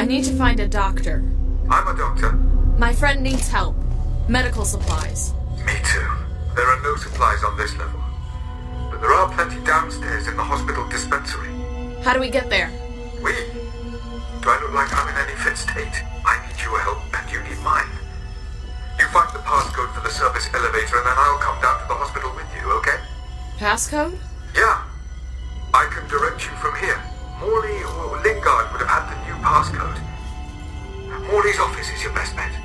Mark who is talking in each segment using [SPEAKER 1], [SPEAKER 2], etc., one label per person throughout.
[SPEAKER 1] I need to find a doctor.
[SPEAKER 2] I'm a doctor.
[SPEAKER 1] My friend needs help. Medical supplies.
[SPEAKER 2] Me too. There are no supplies on this level. But there are plenty downstairs in the hospital dispensary.
[SPEAKER 1] How do we get there?
[SPEAKER 2] We? Do I look like I'm in any fit state? I need your help and you need mine. You find the passcode for the service elevator and then I'll come down to the hospital with you, okay?
[SPEAKER 1] Passcode?
[SPEAKER 2] Yeah. I can direct you from here. Morley or Lingard would have had the new passcode. Morley's office is your best bet.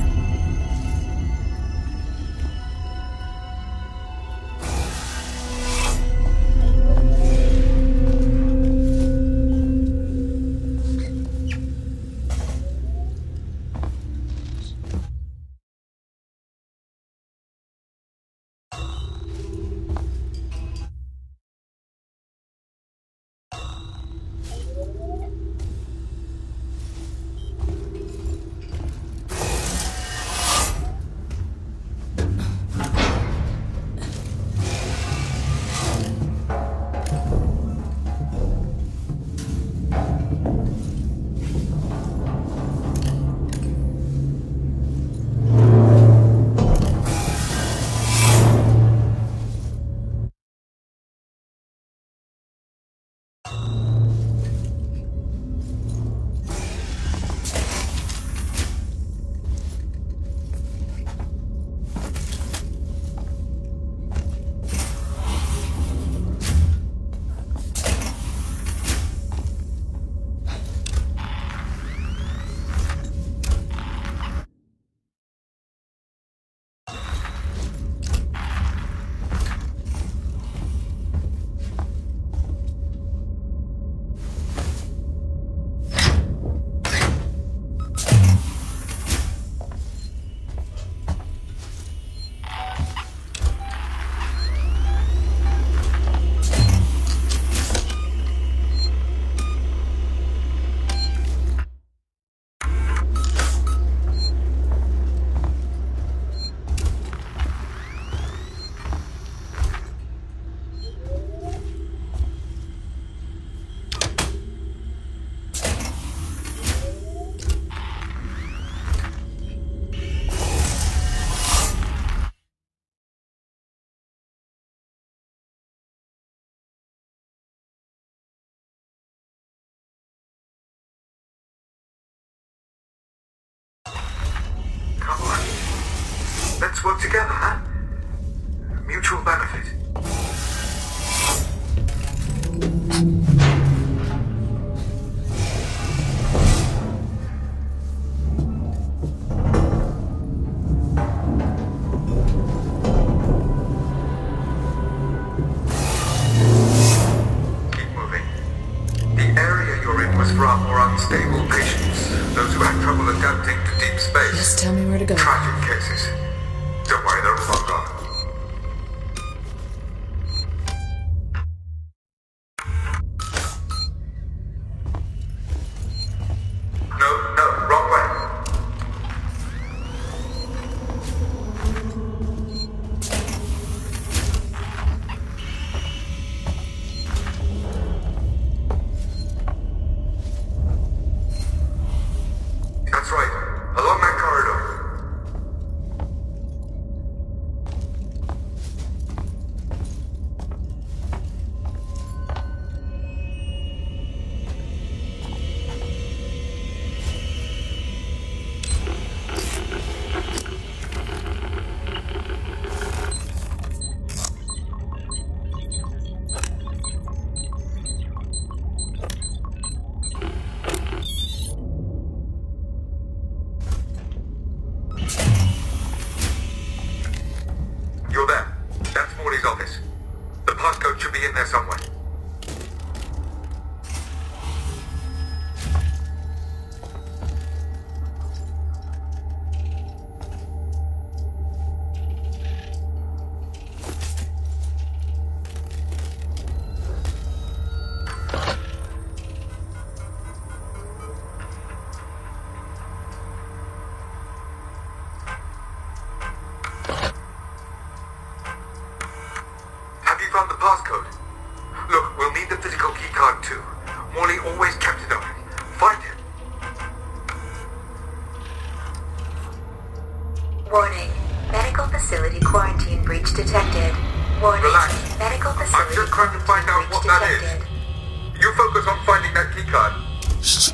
[SPEAKER 2] Let's work together, huh? Mutual benefit. Keep moving. The area you're in was for our more unstable patients, those who had trouble adapting to deep space.
[SPEAKER 1] Just tell me where to go.
[SPEAKER 2] Tragic cases. Don't worry, they're all gone. No, wrong way. That's right, along that corridor. You're there. That's Morley's office. The passcode should be in there somewhere. Found the passcode. Look, we'll need the physical keycard too. Morley always kept it on him. Find him.
[SPEAKER 3] Warning. Medical facility quarantine breach detected. Warning.
[SPEAKER 2] Relax.
[SPEAKER 3] Medical facility
[SPEAKER 2] I'm just trying to find out what that is.
[SPEAKER 3] detected.
[SPEAKER 2] You focus on finding that keycard.